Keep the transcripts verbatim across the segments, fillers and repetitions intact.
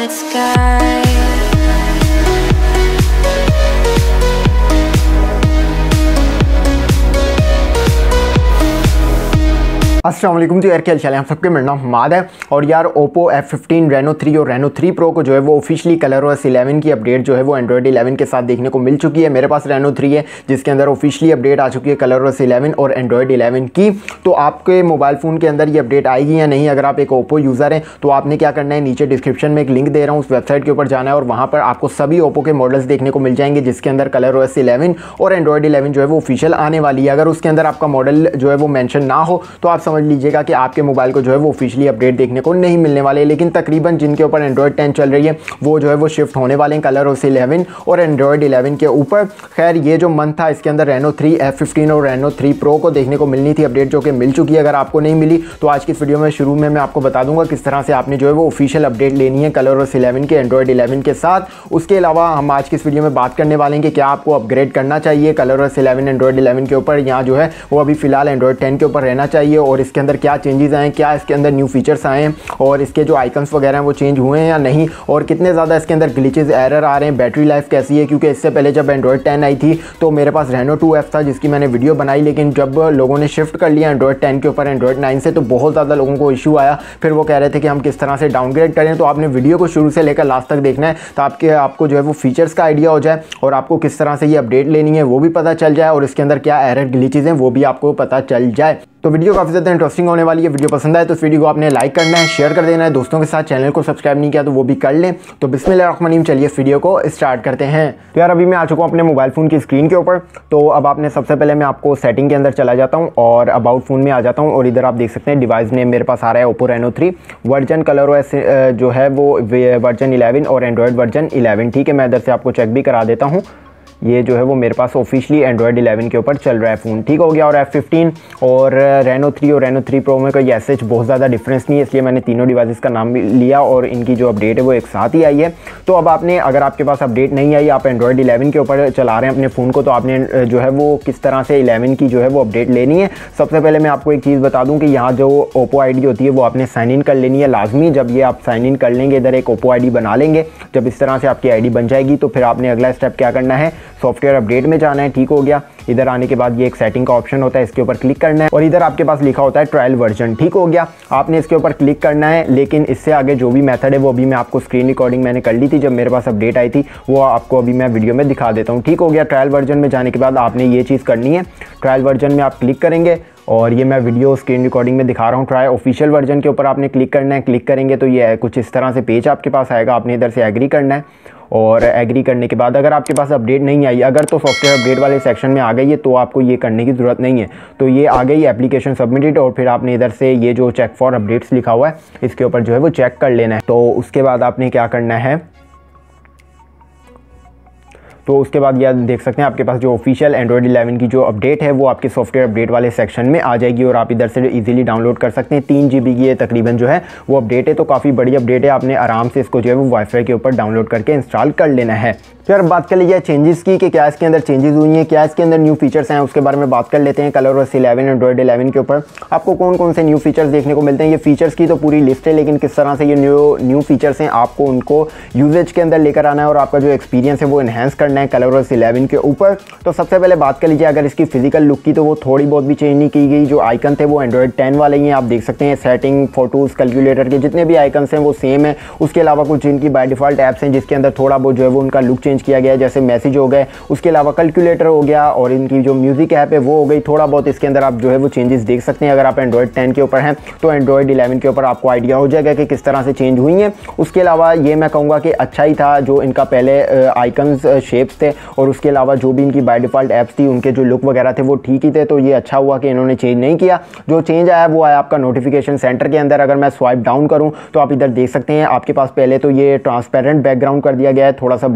night sky. अस्सलाम वालेकुम। तो यार क्या हाल है आप सबके, मेरा नाम हमाद है। और यार Oppo F fifteen, Reno three और रेनो थ्री प्रो को जो है वो ऑफिशियली कलर ओएस इलेवन की अपडेट जो है वो एंड्रॉयड इलेवन के साथ देखने को मिल चुकी है। मेरे पास रेनो थ्री है जिसके अंदर ऑफिशियली अपडेट आ चुकी है कलर ओएस इलेवन और एंड्रॉयड इलेवन की। तो आपके मोबाइल फ़ोन के अंदर ये अपडेट आएगी या नहीं, अगर आप एक ओप्पो यूज़र हैं तो आपने क्या करना है, नीचे डिस्क्रिप्शन में एक लिंक दे रहा हूँ, उस वेबसाइट के ऊपर जाना है और वहाँ पर आपको सभी ओप्पो के मॉडल्स देखने को मिल जाएंगे जिसके अंदर कलर ओएस इलेवन और एंड्रॉयड इलेवन जो है वो ऑफिशियल आने वाली है। अगर उसके अंदर आपका मॉडल जो है वो मेंशन ना हो तो आप समझ लीजिएगा कि आपके मोबाइल को जो है वो ऑफिशियली अपडेट देखने को नहीं मिलने वाले। लेकिन तकरीबन जिनके ऊपर एंड्रॉयड टेन चल रही है वो जो है वो शिफ्ट होने वाले हैं कलर ओएस इलेवन और एंड्रॉयड इलेवन के ऊपर। खैर ये जो मंथ था इसके अंदर रेनो थ्री, एफ फिफ्टीन और रेनो थ्री प्रो को देखने को मिलनी थी अपडेट, जो कि मिल चुकी है। अगर आपको नहीं मिली तो आज की इस वीडियो में शुरू में मैं आपको बता दूंगा किस तरह से आपने जो है वो ऑफिशियल अपडेट लेनी है कलर ओएस इलेवन के एंड्रॉयड इलेवन के साथ। उसके अलावा हम आज की इस वीडियो में बात करने वाले हैं कि क्या आपको अपग्रेड करना चाहिए colour OS eleven Android eleven के ऊपर, यहाँ जो है वो अभी फिलहाल एंड्रॉयड टेन के ऊपर रहना चाहिए, और इसके अंदर क्या चेंजेस आए, क्या इसके अंदर न्यू फीचर्स आए हैं और इसके जो आइकन्स वगैरह हैं वो चेंज हुए हैं या नहीं, और कितने ज़्यादा इसके अंदर ग्लिचेस एरर आ रहे हैं, बैटरी लाइफ कैसी है। क्योंकि इससे पहले जब एंड्रॉयड टेन आई थी तो मेरे पास रेनो टू एफ था जिसकी मैंने वीडियो बनाई, लेकिन जब लोगों ने शिफ्ट कर लिया एंड्रॉयड टेन के ऊपर एंड्रॉयड नाइन से तो बहुत ज़्यादा लोगों को इशू आया। फिर वो कह रहे थे कि हम किस तरह से डाउनग्रेड करें। तो आपने वीडियो को शुरू से लेकर लास्ट तक देखना है तो आपके आपको जो है वो फीचर्स का आइडिया हो जाए और आपको किस तरह से ये अपडेट लेनी है वो भी पता चल जाए, और इसके अंदर क्या एरर ग्लिचेस हैं वो भी आपको पता चल जाए। तो वीडियो काफ़ी ज़्यादा इंटरेस्टिंग होने वाली है। वीडियो पसंद आए तो इस वीडियो को आपने लाइक करना है, शेयर कर देना है दोस्तों के साथ। चैनल को सब्सक्राइब नहीं किया तो वो भी कर लें। तो बिस्मिल्लाहिर्रहमानिर्रहीम, चलिए इस वीडियो को स्टार्ट करते हैं। तो यार अभी मैं आ चुका हूँ अपने मोबाइल फ़ोन की स्क्रीन के ऊपर। तो अब आपने सबसे पहले मैं आपको सेटिंग के अंदर चला जाता हूँ और अबाउट फ़ोन में आ जाता हूँ, और इधर आप देख सकते हैं डिवाइस नेम मेरे पास आ रहा है Oppo Reno three, version ColorOS जो है वो वर्जन इलेवन और एंड्रॉयड वर्जन इलेवन। ठीक है, मैं इधर से आपको चेक भी करा देता हूँ। ये जो है वो मेरे पास ऑफिशियली एंड्रॉयड इलेवन के ऊपर चल रहा है फ़ोन, ठीक हो गया। और एफ फिफ्टीन और रेनो थ्री और रेनो थ्री प्रो में कोई ऐसे बहुत ज़्यादा डिफरेंस नहीं है, इसलिए मैंने तीनों डिवाइसेस का नाम भी लिया और इनकी जो अपडेट है वो एक साथ ही आई है। तो अब आपने, अगर आपके पास अपडेट नहीं आई, आप एंड्रॉयड इलेवन के ऊपर चला रहे हैं अपने फ़ोन को, तो आपने जो है वो किस तरह से इलेवन की जो है वो अपडेट लेनी है। सबसे पहले मैं आपको एक चीज़ बता दूँ कि यहाँ जो ओप्पो आई डी होती है वो आपने साइन इन कर लेनी है लाजमी। जब ये आप साइन इन कर लेंगे, इधर एक ओप्पो आई डी बना लेंगे, जब इस तरह से आपकी आई डी बन जाएगी तो फिर आपने अगला स्टेप क्या करना है, सॉफ्टवेयर अपडेट में जाना है। ठीक हो गया। इधर आने के बाद ये एक सेटिंग का ऑप्शन होता है, इसके ऊपर क्लिक करना है और इधर आपके पास लिखा होता है ट्रायल वर्जन। ठीक हो गया, आपने इसके ऊपर क्लिक करना है। लेकिन इससे आगे जो भी मेथड है वो अभी मैं आपको स्क्रीन रिकॉर्डिंग मैंने कर ली थी जब मेरे पास अपडेट आई थी, वो आपको अभी मैं वीडियो में दिखा देता हूँ। ठीक हो गया। ट्रायल वर्जन में जाने के बाद आपने ये चीज़ करनी है, ट्रायल वर्जन में आप क्लिक करेंगे और ये मैं वीडियो स्क्रीन रिकॉर्डिंग में दिखा रहा हूँ। ट्राई ऑफिशियल वर्जन के ऊपर आपने क्लिक करना है। क्लिक करेंगे तो ये कुछ इस तरह से पेज आपके पास आएगा, आपने इधर से एग्री करना है और एग्री करने के बाद अगर आपके पास अपडेट नहीं आई, अगर तो सॉफ्टवेयर अपडेट वाले सेक्शन में आ गई है तो आपको ये करने की ज़रूरत नहीं है। तो ये आ गई एप्लीकेशन सबमिटेड, और फिर आपने इधर से ये जो चेक फॉर अपडेट्स लिखा हुआ है इसके ऊपर जो है वो चेक कर लेना है। तो उसके बाद आपने क्या करना है, तो उसके बाद यह देख सकते हैं आपके पास जो ऑफिशियल एंड्रॉयड इलेवन की जो अपडेट है वो आपके सॉफ्टवेयर अपडेट वाले सेक्शन में आ जाएगी और आप इधर से इजीली डाउनलोड कर सकते हैं। तीन जी बी की ये तकरीबन जो है वो अपडेट है, तो काफ़ी बड़ी अपडेट है। आपने आराम से इसको जो है वो वाईफाई के ऊपर डाउनलोड करके इंस्टॉल कर लेना है। फिर बात कर लीजिए चेंजेस की कि क्या इसके अंदर चेंजेस हुई हैं, क्या इसके अंदर न्यू फीचर्स हैं, उसके बारे में बात कर लेते हैं। Colour OS eleven Android eleven के ऊपर आपको कौन कौन से न्यू फीचर्स देखने को मिलते हैं। ये फीचर्स की तो पूरी लिस्ट है, लेकिन किस तरह से ये न्यू न्यू फीचर्स हैं आपको उनको यूजेज के अंदर लेकर आना है और आपका जो एक्सपीरियंस है वो एनहेंस करना है कलर ओएस इलेवन के ऊपर। तो सबसे पहले बात कर लीजिए अगर इसकी फिजिकल लुक की, तो वो थोड़ी बहुत भी चेंज नहीं की गई। जो आइकन थे वो एंड्रॉयड टेन वाले ही हैं, आप देख सकते हैं। सेटिंग, फोटोज़, कैलकुलेटर के जितने भी आइकन्स हैं वो सेम है। उसके अलावा कुछ जिनकी बाय डिफ़ॉल्ट ऐप्स हैं जिसके अंदर थोड़ा बहुत जो है वो उनका लुक चेंज किया गया है, जैसे मैसेज हो गए, उसके अलावा कैलकुलेटर हो गया और इनकी जो म्यूजिक ऐप है वो हो गई। थोड़ा बहुत इसके अंदर आप जो है वो चेंजेस देख सकते हैं। अगर आप एंड्रॉयड टेन के ऊपर हैं तो एंड्रॉयड इलेवन के ऊपर आपको आइडिया हो जाएगा कि किस तरह से चेंज हुई हैं। उसके अलावा ये मैं कहूँगा कि अच्छा ही था जो इनका पहले आइकन्स शेप्स थे, और उसके अलावा जो भी इनकी बाय डिफ़ॉल्ट ऐप्स थी उनके जो लुक वगैरह थे वो ठीक ही थे। तो ये अच्छा हुआ कि इन्होंने चेंज नहीं किया। जो चेंज आया वो आया आपका नोटिफिकेशन सेंटर के अंदर। अगर मैं स्वाइप डाउन करूँ तो आप इधर देख सकते हैं आपके पास पहले तो ये ट्रांसपेरेंट बैकग्राउंड कर दिया गया है, थोड़ा सा ब्लर करके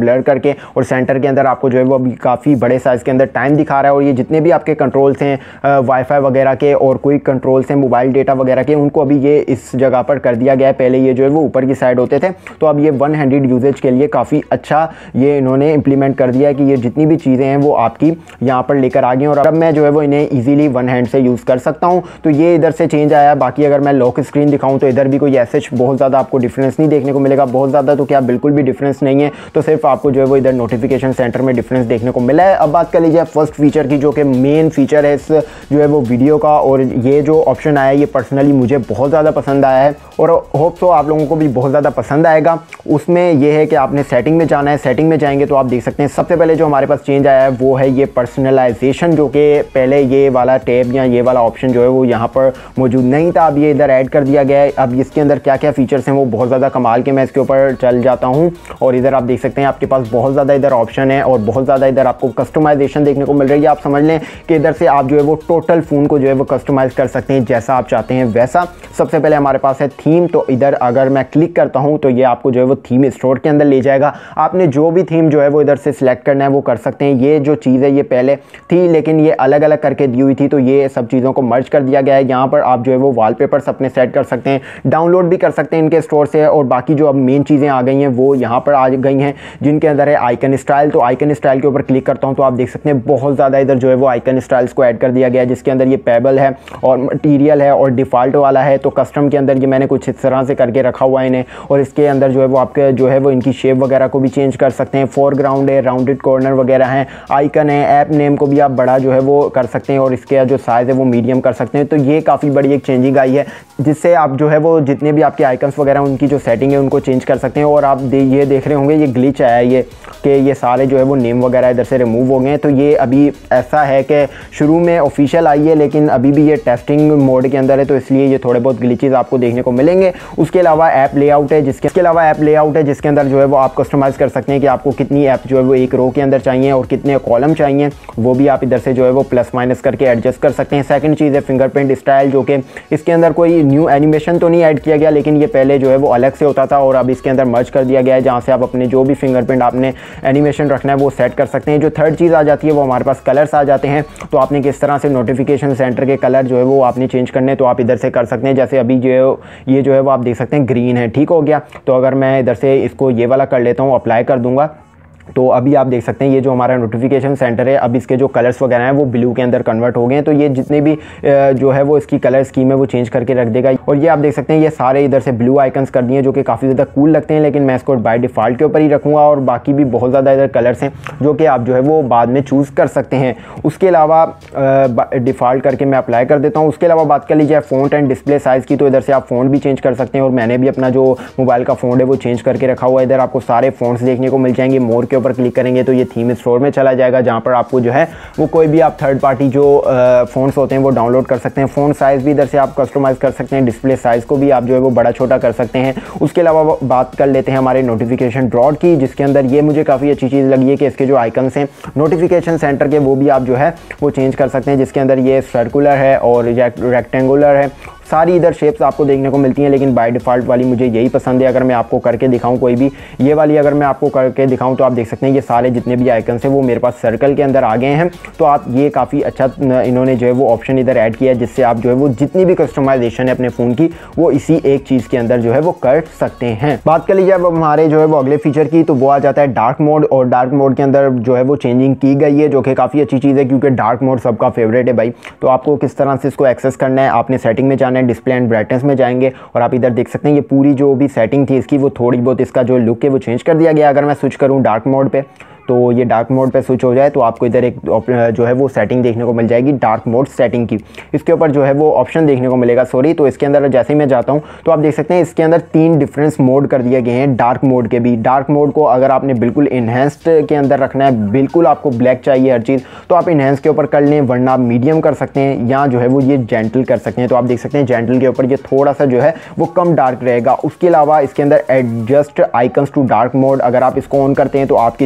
करके, और सेंटर के अंदर आपको जो है वो अभी काफ़ी बड़े साइज़ के अंदर टाइम दिखा रहा है। और ये जितने भी आपके कंट्रोल्स हैं वाईफाई वगैरह के और कोई कंट्रोल्स हैं मोबाइल डेटा वगैरह के, उनको अभी ये इस जगह पर कर दिया गया है। पहले ये जो है वो ऊपर की साइड होते थे, तो अब ये वन हैंडेड यूजेज के लिए काफ़ी अच्छा ये इन्होंने इंप्लीमेंट कर दिया है कि ये जितनी भी चीज़ें हैं वो आपकी यहाँ पर लेकर आ गई और अब मैं जो है वो इन्हें ईजिली वन हैंड से यूज़ कर सकता हूँ। तो ये इधर से चेंज आया। बाकी अगर मैं लॉक स्क्रीन दिखाऊँ तो इधर भी कोई ऐसे बहुत ज़्यादा आपको डिफरेंस नहीं देखने को मिलेगा। बहुत ज़्यादा तो क्या बिल्कुल भी डिफरेंस नहीं है, तो सिर्फ आपको जो है वो इधर नोटिफिकेशन सेंटर में डिफरेंस देखने को मिला है। अब बात कर लीजिए फर्स्ट फीचर की, जो कि मेन फीचर है इस जो है वो वीडियो का, और ये जो ऑप्शन आया है ये पर्सनली मुझे बहुत ज़्यादा पसंद आया है और होप सो आप लोगों को भी बहुत ज़्यादा पसंद आएगा। उसमें यह है कि आपने सेटिंग में जाना है। सेटिंग में जाएंगे तो आप देख सकते हैं सबसे पहले जो हमारे पास चेंज आया है वो है ये पर्सनलाइजेशन, जो कि पहले ये वाला टैब या ये वाला ऑप्शन जो है वो यहाँ पर मौजूद नहीं था, अब ये इधर ऐड कर दिया गया है। अब इसके अंदर क्या क्या फीचर्स हैं वो बहुत ज़्यादा कमाल के, मैं इसके ऊपर चल जाता हूँ और इधर आप देख सकते हैं आपके पास बहुत ज़्यादा इधर ऑप्शन है और बहुत ज़्यादा इधर आपको कस्टमाइजेशन देखने को मिल रही है। आप समझ लें कि इधर से आप जो है वो टोटल फ़ोन को जो है वो कस्टमाइज़ कर सकते हैं जैसा आप चाहते हैं वैसा। सबसे पहले हमारे पास है थीम, तो इधर अगर मैं क्लिक करता हूँ तो ये आपको जो है वो थीम स्टोर के अंदर ले जाएगा। आपने जो भी थीम जो है वो इधर से सिलेक्ट करना है वो कर सकते हैं। ये जो चीज़ है ये पहले थी लेकिन ये अलग अलग करके दी हुई थी, तो ये सब चीज़ों को मर्ज कर दिया गया है। यहाँ पर आप जो है वो वॉलपेपर्स अपने सेट कर सकते हैं, डाउनलोड भी कर सकते हैं इनके स्टोर से, और बाकी जो अब मेन चीज़ें आ गई हैं वो यहाँ पर आ गई हैं जिनके अंदर है आइकन स्टाइल। तो आइकन स्टाइल के ऊपर क्लिक करता हूँ तो आप देख सकते हैं बहुत ज़्यादा इधर जो है वो आइकन स्टाइल्स को ऐड कर दिया गया है, जिसके अंदर ये पेबल है और मटीरियल है और डिफ़ॉल्ट वाला है। तो कस्टम के अंदर ये मैंने कुछ इस तरह से करके रखा हुआ है इन्हें, और इसके अंदर जो है वो आपके जो है वो इनकी शेप वगैरह को भी चेंज कर सकते हैं। फोरग्राउंड है, राउंडेड कॉर्नर वगैरह हैं, आइकन है, ऐप नेम को भी आप बड़ा जो है वो कर सकते हैं और इसके जो साइज़ है वो मीडियम कर सकते हैं। तो ये काफ़ी बड़ी एक चेंजिंग आई है जिससे आप जो है वो जितने भी आपके आइकन्स वगैरह उनकी जो सेटिंग है उनको चेंज कर सकते हैं। और आप दे, ये देख रहे होंगे ये ग्लिच आया है ये कि ये सारे जो है वो नेम वगैरह इधर से रिमूव हो गए हैं। तो ये अभी ऐसा है कि शुरू में ऑफिशियल आई है लेकिन अभी भी ये टेस्टिंग मोड के अंदर है, तो इसलिए ये थोड़े बहुत ग्लिचेस आपको देखने को मिलेंगे। उसके अलावा ऐप लेआउट है जिसके इसके अलावा ऐप लेआउट है जिसके अंदर जो है वो आप कस्टमाइज़ कर सकते हैं कि आपको कितनी ऐप जो है वो एक रो के अंदर चाहिए और कितने कॉलम चाहिए, वो भी आप इधर से जो है वो प्लस माइनस करके एडजस्ट कर सकते हैं। सेकंड चीज़ है फिंगरप्रिंट स्टाइल, जो कि इसके अंदर कोई न्यू एनिमेशन तो नहीं ऐड किया गया लेकिन ये पहले जो है वो अलग से होता था और अब इसके अंदर मर्ज कर दिया गया है, जहाँ से आप अपने जो भी फिंगरप्रिंट आपने एनिमेशन रखना है वो सेट कर सकते हैं। जो थर्ड चीज़ आ जाती है वो हमारे पास कलर्स आ जाते हैं। तो आपने किस तरह से नोटिफिकेशन सेंटर के कलर जो है वो आपने चेंज करने हैं तो आप इधर से कर सकते हैं। जैसे अभी जो है ये जो है वो आप देख सकते हैं ग्रीन है, ठीक हो गया। तो अगर मैं इधर से इसको ये वाला कर लेता हूँ, अप्लाई कर दूंगा, तो अभी आप देख सकते हैं ये जो हमारा नोटिफिकेशन सेंटर है अब इसके जो कलर्स वगैरह हैं वो ब्लू के अंदर कन्वर्ट हो गए हैं। तो ये जितने भी जो है वो इसकी कलर स्कीम है वो चेंज करके रख देगा। और ये आप देख सकते हैं ये सारे इधर से ब्लू आइकन्स कर दिए जो कि काफ़ी ज़्यादा कूल लगते हैं, लेकिन मैं इसको बाय डिफ़ॉल्ट के ऊपर ही रखूँगा। और बाकी भी बहुत ज़्यादा इधर कलर्स हैं जो कि आप जो है वो बाद में चूज़ कर सकते हैं। उसके अलावा डिफ़ॉल्ट करके मैं अप्लाई कर देता हूँ। उसके अलावा बात कर लीजिए फ़ॉन्ट एंड डिस्प्ले साइज़ की, तो इधर से आप फ़ॉन्ट भी चेंज कर सकते हैं और मैंने भी अपना जो मोबाइल का फ़ॉन्ट है वो चेंज करके रखा हुआ है। इधर आपको सारे फ़ॉन्ट्स देखने को मिल जाएंगे। मोर के ऊपर क्लिक करेंगे तो ये थीम स्टोर में चला जाएगा जहाँ पर आपको जो है वो कोई भी आप थर्ड पार्टी जो फ़ोन्स होते हैं वो डाउनलोड कर सकते हैं। फ़ोन साइज़ भी इधर से आप कस्टमाइज़ कर सकते हैं, डिस्प्ले साइज़ को भी आप जो है वो बड़ा छोटा कर सकते हैं। उसके अलावा बात कर लेते हैं हमारे नोटिफिकेशन ड्रॉट की, जिसके अंदर ये मुझे काफ़ी अच्छी चीज़ लगी है कि इसके जो आइकन्स हैं नोटिफिकेशन सेंटर के वो भी आप जो है वो चेंज कर सकते हैं, जिसके अंदर ये सर्कुलर है और रेक्टेंगुलर है। सारी इधर शेप्स आपको देखने को मिलती हैं लेकिन बाय डिफ़ॉल्ट वाली मुझे यही पसंद है। अगर मैं आपको करके दिखाऊं कोई भी ये वाली अगर मैं आपको करके दिखाऊं तो आप देख सकते हैं ये सारे जितने भी आइकन्स हैं वो मेरे पास सर्कल के अंदर आ गए हैं। तो आप ये काफ़ी अच्छा इन्होंने जो है वो ऑप्शन इधर ऐड किया है जिससे आप जो है वो जितनी भी कस्टमाइजेशन है अपने फ़ोन की वो इसी एक चीज़ के अंदर जो है वो कर सकते हैं। बात कर लीजिए अब हमारे जो है वो अगले फीचर की, तो वो आ जाता है डार्क मोड। और डार्क मोड के अंदर जो है वो चेंजिंग की गई है जो कि काफ़ी अच्छी चीज़ है क्योंकि डार्क मोड सबका फेवरेट है भाई। तो आपको किस तरह से इसको एक्सेस करना है, आपने सेटिंग में जाना है, डिस्प्ले एंड ब्राइटनेस में जाएंगे और आप इधर देख सकते हैं ये पूरी जो भी सेटिंग थी इसकी वो थोड़ी बहुत इसका जो लुक है वो चेंज कर दिया गया। अगर मैं स्विच करूं डार्क मोड पे तो ये डार्क मोड पे स्विच हो जाए तो आपको इधर एक जो है वो सेटिंग देखने को मिल जाएगी डार्क मोड सेटिंग की। इसके ऊपर जो है वो ऑप्शन देखने को मिलेगा सॉरी। तो इसके अंदर जैसे ही मैं जाता हूँ तो आप देख सकते हैं इसके अंदर तीन डिफरेंस मोड कर दिए गए हैं डार्क मोड के भी। डार्क मोड को अगर आपने बिल्कुल इन्हेंस्ड के अंदर रखना है, बिल्कुल आपको ब्लैक चाहिए हर चीज़, तो आप इन्हेंस के ऊपर कर लें, वरना आप मीडियम कर सकते हैं या जो है वो ये जेंटल कर सकते हैं। तो आप देख सकते हैं जेंटल के ऊपर ये थोड़ा सा जो है वो कम डार्क रहेगा। उसके अलावा इसके अंदर adjust icons to dark mode, अगर आप इसको ऑन करते हैं तो आपके जो भी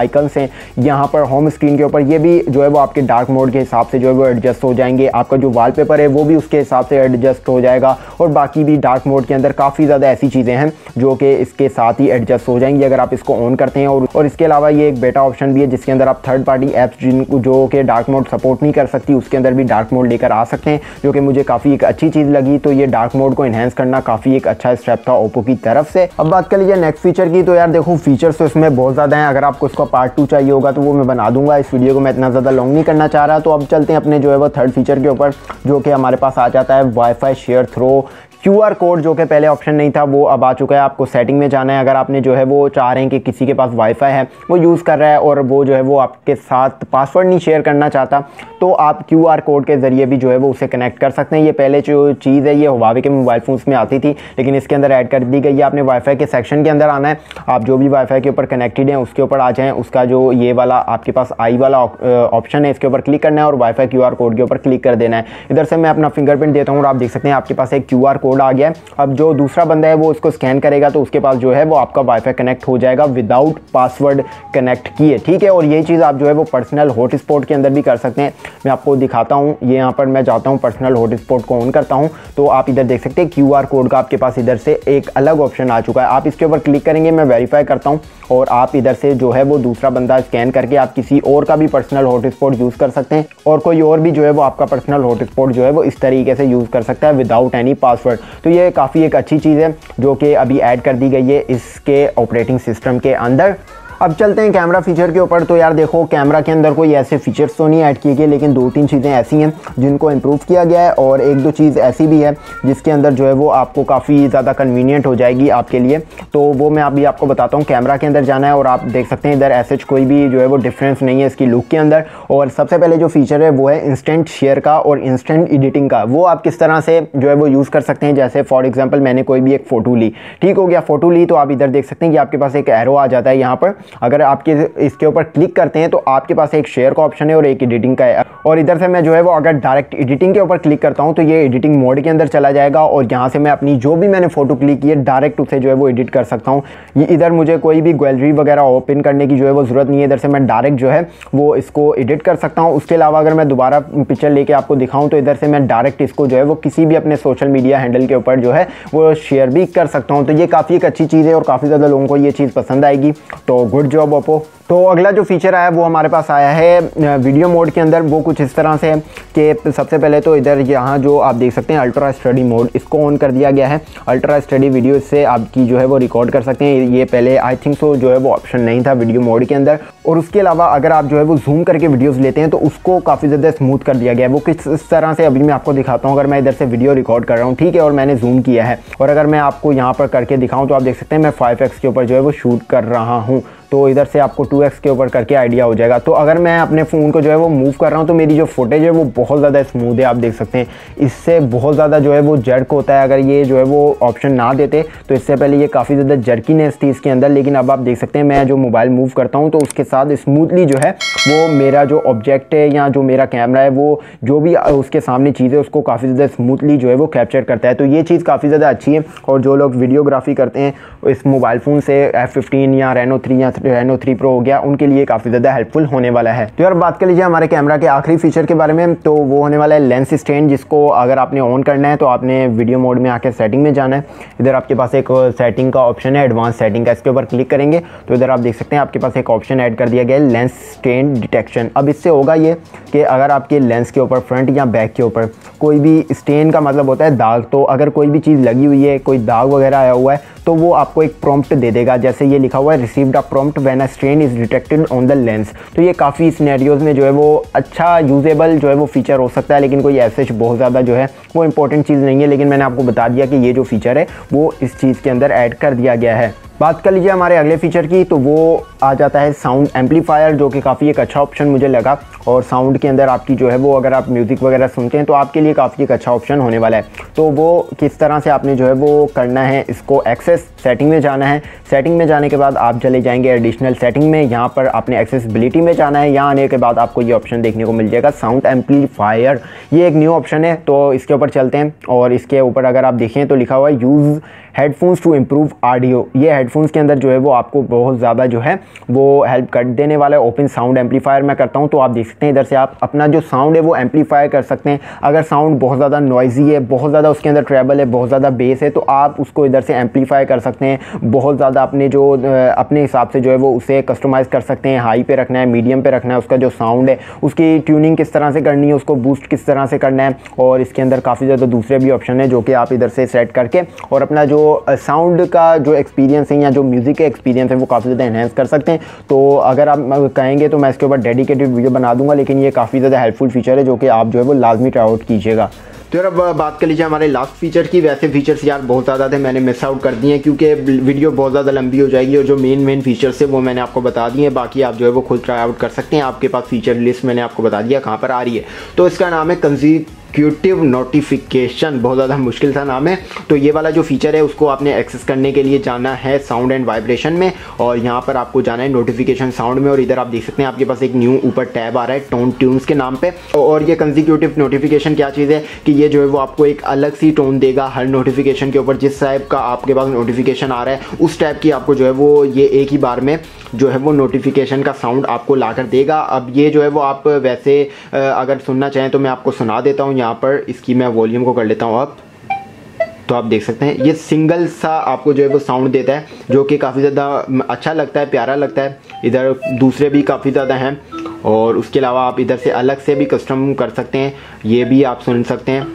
आइकन्स हैं यहाँ पर होम स्क्रीन के ऊपर, ये भी जो है वो आपके डार्क मोड के हिसाब से जो है वो एडजस्ट हो जाएंगे। आपका जो वॉलपेपर है वो भी उसके हिसाब से एडजस्ट हो जाएगा और बाकी भी डार्क मोड के अंदर काफ़ी ज़्यादा ऐसी चीज़ें हैं जो कि इसके साथ ही एडजस्ट हो जाएंगी अगर आप इसको ऑन करते हैं। और, और इसके अलावा ये एक बेटा ऑप्शन भी है जिसके अंदर आप थर्ड पार्टी ऐप्स जिनको जो कि डार्क मोड सपोर्ट नहीं कर सकती उसके अंदर भी डार्क मोड लेकर आ सकते हैं, जो कि मुझे काफ़ी एक अच्छी चीज़ लगी। तो ये डार्क मोड को इन्हेंस करना काफ़ी एक अच्छा स्टेप था ओप्पो की तरफ से। अब बात कर लीजिए नेक्स्ट फीचर की, तो यार देखो फीचर्स तो इसमें बहुत ज़्यादा हैं, अगर आपको इसका पार्ट टू चाहिए होगा तो वो मैं बना दूंगा। इस वीडियो को मैं इतना ज़्यादा लॉन्ग नहीं करना चाह रहा। तो अब चलते हैं अपने जो है वो थर्ड फीचर के ऊपर, जो कि हमारे पास आ जाता है WiFi share through QR code, जो कि पहले ऑप्शन नहीं था वो अब आ चुका है। आपको सेटिंग में जाना है, अगर आपने जो है वो चाह रहे हैं कि किसी के पास वाईफाई है वो यूज़ कर रहा है और वो जो है वो आपके साथ पासवर्ड नहीं शेयर करना चाहता, तो आप क्यूआर कोड के ज़रिए भी जो है वो उसे कनेक्ट कर सकते हैं। ये पहले जो चीज़ है ये हुआवे के मोबाइल फ़ोन्स में आती थी, लेकिन इसके अंदर ऐड कर दी गई है। आपने वाईफाई के सेक्शन के अंदर आना है, आप जो भी वाईफाई के ऊपर कनेक्टेड हैं उसके ऊपर आ जाएँ, उसका जो ये वाला आपके पास आई वाला ऑप्शन है इसके ऊपर क्लिक करना है और वाईफाई क्यूआर कोड के ऊपर क्लिक कर देना है। इधर से मैं अपना फिंगरप्रिंट देता हूँ और आप देख सकते हैं आपके पास एक क्यूआर कोड आ गया है। अब जो दूसरा बंदा है वो उसको स्कैन करेगा तो उसके पास जो है वो आपका वाईफाई कनेक्ट हो जाएगा विदाउट पासवर्ड कनेक्ट किए, ठीक है। और ये चीज़ आप जो है वो पर्सनल हॉटस्पॉट के अंदर भी कर सकते हैं। मैं आपको दिखाता हूँ, ये यहाँ पर मैं जाता हूँ पर्सनल हॉटस्पॉट को ऑन करता हूँ तो आप इधर देख सकते हैं क्यूआर कोड का आपके पास इधर से एक अलग ऑप्शन आ चुका है। आप इसके ऊपर क्लिक करेंगे, मैं वेरीफाई करता हूँ और आप इधर से जो है वो दूसरा बंदा स्कैन करके आप किसी और का भी पर्सनल हॉटस्पॉट यूज़ कर सकते हैं और कोई और भी जो है वो आपका पर्सनल हॉटस्पॉट जो है वो इस तरीके से यूज़ कर सकता है विदाउट एनी पासवर्ड। तो ये काफ़ी एक अच्छी चीज़ है जो कि अभी ऐड कर दी गई है इसके ऑपरेटिंग सिस्टम के अंदर। अब चलते हैं कैमरा फीचर के ऊपर। तो यार देखो कैमरा के अंदर कोई ऐसे फीचर्स तो नहीं ऐड किए गए, लेकिन दो तीन चीज़ें ऐसी हैं जिनको इम्प्रूव किया गया है और एक दो चीज़ ऐसी भी है जिसके अंदर जो है वो आपको काफ़ी ज़्यादा कन्वीनियंट हो जाएगी आपके लिए। तो वो मैं अभी आपको बताता हूँ। कैमरा के अंदर जाना है और आप देख सकते हैं इधर ऐसे कोई भी जो है वो डिफरेंस नहीं है इसकी लुक के अंदर। और सबसे पहले जो फीचर है वो है इंस्टेंट शेयर का और इंस्टेंट एडिटिंग का। वो आप किस तरह से जो है वो यूज़ कर सकते हैं, जैसे फॉर एग्जाम्पल मैंने कोई भी एक फ़ोटो ली, ठीक हो गया, फ़ोटो ली तो आप इधर देख सकते हैं कि आपके पास एक एरो आ जाता है यहाँ पर। अगर आपके इसके ऊपर क्लिक करते हैं तो आपके पास एक शेयर का ऑप्शन है और एक एडिटिंग का है। और इधर से मैं जो है वो अगर डायरेक्ट एडिटिंग के ऊपर क्लिक करता हूं तो ये एडिटिंग मोड के अंदर चला जाएगा और यहाँ से मैं अपनी जो भी मैंने फोटो क्लिक की है डायरेक्ट उसे जो है वो एडिट कर सकता हूँ। ये इधर मुझे कोई भी गैलरी वगैरह ओपन करने की जो है वो ज़रूरत नहीं है, इधर से मैं डायरेक्ट जो है वो इसको एडिट कर सकता हूँ। उसके अलावा अगर मैं दोबारा पिक्चर लेके आपको दिखाऊँ तो इधर से मैं डायरेक्ट इसको जो है वो किसी भी अपने सोशल मीडिया हैंडल के ऊपर जो है वो शेयर भी कर सकता हूँ। तो ये काफ़ी एक अच्छी चीज़ है और काफ़ी ज़्यादा लोगों को ये चीज़ पसंद आएगी। तो गुड जॉब ओप्पो। तो अगला जो फीचर आया वो हमारे पास आया है वीडियो मोड के अंदर। वो कुछ इस तरह से है कि सबसे पहले तो इधर यहाँ जो आप देख सकते हैं अल्ट्रा स्टडी मोड, इसको ऑन कर दिया गया है। अल्ट्रा स्टडी वीडियो इससे आपकी जो है वो रिकॉर्ड कर सकते हैं। ये पहले आई थिंक सो जो है वो ऑप्शन नहीं था वीडियो मोड के अंदर। और उसके अलावा अगर आप जो है वो जूम करके वीडियोज़ लेते हैं तो उसको काफ़ी ज़्यादा स्मूथ कर दिया गया है। वो किस इस तरह से अभी मैं आपको दिखाता हूँ। अगर मैं इधर से वीडियो रिकॉर्ड कर रहा हूँ, ठीक है, और मैंने जूम किया है और अगर मैं आपको यहाँ पर करके दिखाऊँ तो आप देख सकते हैं मैं फाइव एक्स के ऊपर जो है वो शूट कर रहा हूँ। तो इधर से आपको टू एक्स के ऊपर करके आइडिया हो जाएगा। तो अगर मैं अपने फ़ोन को जो है वो मूव कर रहा हूँ तो मेरी जो फुटेज है वो बहुत ज़्यादा स्मूथ है, आप देख सकते हैं। इससे बहुत ज़्यादा जो है वो जर्क होता है। अगर ये जो है वो ऑप्शन ना देते तो इससे पहले ये काफ़ी ज़्यादा जर्कीनेस थी इसके अंदर, लेकिन अब आप देख सकते हैं मैं जो मोबाइल मूव करता हूँ तो उसके साथ स्मूथली जो है वो मेरा जो ऑब्जेक्ट है या जो मेरा कैमरा है वो जो भी उसके सामने चीज़ है उसको काफ़ी ज़्यादा स्मूथली जो है वो कैप्चर करता है। तो ये चीज़ काफ़ी ज़्यादा अच्छी है। और जो लोग वीडियोग्राफी करते हैं इस मोबाइल फ़ोन से एफ फिफ्टीन या रेनो थ्री या रेनो थ्री प्रो हो गया, उनके लिए काफ़ी ज़्यादा हेल्पफुल होने वाला है। तो यार बात कर लीजिए हमारे कैमरा के आखिरी फीचर के बारे में, तो वो होने वाला है लेंस स्टैंड, जिसको अगर आपने ऑन करना है तो आपने वीडियो मोड में आकर सेटिंग में जाना है। इधर आपके पास एक सेटिंग का ऑप्शन है, एडवांस सेटिंग का, इसके ऊपर क्लिक करेंगे तो इधर आप देख सकते हैं आपके पास एक ऑप्शन ऐड कर दिया गया है लेंस स्टैंड डिटेक्शन। अब इससे होगा ये कि अगर आपके लेंस के ऊपर फ्रंट या बैक के ऊपर कोई भी स्टेन का मतलब होता है दाग, तो अगर कोई भी चीज़ लगी हुई है, कोई दाग वगैरह आया हुआ है तो वो आपको एक प्रॉम्प्ट दे देगा। जैसे ये लिखा हुआ है received a prompt when a strain is detected on the lens. तो ये काफ़ी सिनेरियोज में जो है वो अच्छा यूजेबल जो है वो फीचर हो सकता है, लेकिन कोई ऐसे बहुत ज़्यादा जो है वो इंपॉर्टेंट चीज़ नहीं है। लेकिन मैंने आपको बता दिया कि ये जो फीचर है वो इस चीज़ के अंदर ऐड कर दिया गया है। बात कर लीजिए हमारे अगले फीचर की, तो वो आ जाता है साउंड एम्पलीफायर, जो कि काफ़ी एक अच्छा ऑप्शन मुझे लगा। और साउंड के अंदर आपकी जो है वो अगर आप म्यूज़िक वगैरह सुनते हैं तो आपके लिए काफ़ी एक अच्छा ऑप्शन होने वाला है। तो वो किस तरह से आपने जो है वो करना है, इसको एक्सेस सेटिंग में जाना है। सेटिंग में जाने के बाद आप चले जाएंगे एडिशनल सेटिंग में, यहाँ पर आपने एक्सेसिबिलिटी में जाना है। यहाँ आने के बाद आपको ये ऑप्शन देखने को मिल जाएगा साउंड एम्पलीफायर। ये एक न्यू ऑप्शन है, तो इसके ऊपर चलते हैं। और इसके ऊपर अगर आप देखें तो लिखा हुआ है use headphones to improve audio. ये हेडफोन्स के अंदर जो है वो आपको बहुत ज़्यादा जो है वो हेल्प कर देने वाला है। ओपन साउंड एम्पलीफायर मैं करता हूँ तो आप देख सकते हैं इधर से आप अपना जो साउंड है वो एम्पलीफाई कर सकते हैं। अगर साउंड बहुत ज़्यादा नॉइजी है, बहुत ज़्यादा उसके अंदर ट्रैवल है, बहुत ज़्यादा बेस है, तो आप उसको इधर से एम्पलीफाई कर सकते हैं। बहुत ज़्यादा अपने जो अपने हिसाब से जो है वो उसे कस्टमाइज़ कर सकते हैं। हाई पे रखना है, मीडियम पे रखना है, उसका जो साउंड है उसकी ट्यूनिंग किस तरह से करनी है, उसको बूस्ट किस तरह से करना है। और इसके अंदर काफ़ी ज़्यादा दूसरे भी ऑप्शन है जो कि आप इधर से सेट करके और अपना जो साउंड का जो एक्सपीरियंस है या जो म्यूज़िक का एक्सपीरियंस है वो काफ़ी ज़्यादा एनहेंस कर सकते हैं। तो अगर आप कहेंगे तो मैं इसके ऊपर डेडिकेटेड वीडियो बना दूंगा, लेकिन ये काफ़ी ज़्यादा हेल्पफुल फीचर है जो कि आप जो है वो लाजमी ट्राई आउट कीजिएगा। तो यार अब बात कर लीजिए हमारे लास्ट फीचर की। वैसे फीचर्स यार बहुत ज़्यादा थे, मैंने मिस आउट कर दिए हैं क्योंकि वीडियो बहुत ज़्यादा लंबी हो जाएगी और जो मेन मेन फीचर्स है वो मैंने आपको बता दिए हैं। बाकी आप जो है वो खुद ट्राई आउट कर सकते हैं। आपके पास फीचर लिस्ट मैंने आपको बता दिया कहाँ पर आ रही है। तो इसका नाम है कंसेक्यूटिव नोटिफिकेशन। बहुत ज़्यादा मुश्किल सा नाम है। तो ये वाला जो फीचर है उसको आपने एक्सेस करने के लिए जाना है साउंड एंड वाइब्रेशन में और यहाँ पर आपको जाना है नोटिफिकेशन साउंड में और इधर आप देख सकते हैं आपके पास एक न्यू ऊपर टैब आ रहा है टोन ट्यून्स के नाम पे। और ये कंसेक्यूटिव नोटिफिकेशन क्या चीज़ है कि ये जो है वो आपको एक अलग सी टोन देगा हर नोटिफिकेशन के ऊपर। जिस टाइप का आपके पास नोटिफिकेशन आ रहा है उस टाइप की आपको जो है वो ये एक ही बार में जो है वो नोटिफिकेशन का साउंड आपको ला कर देगा। अब ये जो है वो आप वैसे अगर सुनना चाहें तो मैं आपको सुना देता हूँ। यहाँ पर इसकी मैं वॉल्यूम को कर लेता हूँ अब, तो आप देख सकते हैं ये सिंगल सा आपको जो है वो साउंड देता है जो कि काफ़ी ज़्यादा अच्छा लगता है, प्यारा लगता है। इधर दूसरे भी काफ़ी ज़्यादा हैं और उसके अलावा आप इधर से अलग से भी कस्टम कर सकते हैं। ये भी आप सुन सकते हैं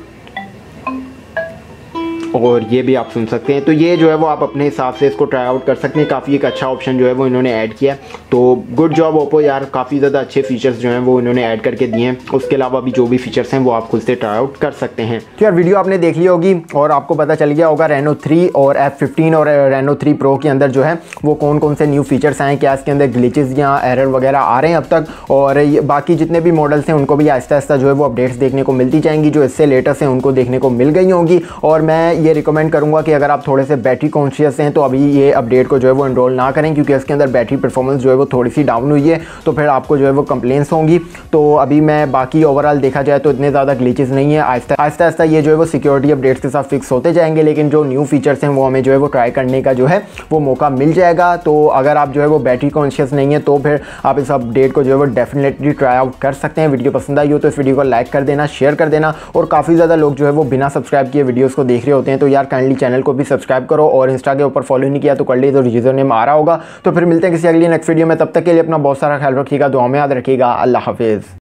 और ये भी आप सुन सकते हैं। तो ये जो है वो आप अपने हिसाब से इसको ट्राई आउट कर सकते हैं। काफ़ी एक अच्छा ऑप्शन जो है वो इन्होंने ऐड किया। तो गुड जॉब ओप्पो यार, काफ़ी ज़्यादा अच्छे फीचर्स जो हैं वो इन्होंने ऐड करके दिए हैं। उसके अलावा भी जो भी फीचर्स हैं वो आप खुद से ट्राई आउट कर सकते हैं। तो यार वीडियो आपने देख ली होगी और आपको पता चल गया होगा रेनो थ्री और एफ फिफ्टीन और रेनो थ्री प्रो के अंदर जो है वो कौन कौन से न्यू फीचर्स आए, क्या इसके अंदर ग्लिचेस या एरर वगैरह आ रहे हैं अब तक। और बाकी जितने भी मॉडल्स हैं उनको भी आहिस्ता आहिस्ता जो है वो अपडेट्स देखने को मिलती जाएंगी। जो इससे लेटेस्ट हैं उनको देखने को मिल गई होंगी। और मैं ये रिकमेंड करूँगा कि अगर आप थोड़े से बैटरी कॉन्शियस हैं तो अभी ये अपडेट को जो है वो इनरोल ना करें क्योंकि इसके अंदर बैटरी परफॉर्मेंस जो है वो थोड़ी सी डाउन हुई है, तो फिर आपको जो है वो कंप्लेंट्स होंगी। तो अभी मैं बाकी ओवरऑल देखा जाए तो इतने ज़्यादा ग्लिचेस नहीं है। आहिस्ता आहिस्ता आहिस्ता ये जो है वो सिक्योरिटी अपडेट्स के साथ फिक्स होते जाएंगे, लेकिन जो न्यू फीचर्स हैं वो हमें जो है वो ट्राई करने का जो है वो मौका मिल जाएगा। तो अगर आप जो है वो बैटरी कॉन्शियस नहीं है तो फिर आप इस अपडेट को जो है वो डेफिनेटली ट्राई आउट कर सकते हैं। वीडियो पसंद आई हो तो इस वीडियो को लाइक कर देना, शेयर कर देना। और काफ़ी ज़्यादा लोग जो है वो बिना सब्सक्राइब किए वीडियोज़ को देख रहे होते हैं, तो यार काइंडली चैनल को भी सब्सक्राइब करो और इंस्टा के ऊपर फॉलो नहीं किया तो कर लीजिए, तो यूजर नेम आ रहा होगा। तो फिर मिलते हैं किसी अगली नेक्स्ट वीडियो में, तब तक के लिए अपना बहुत सारा ख्याल रखिएगा, दुआ में याद रखिएगा। अल्लाह हाफिज़।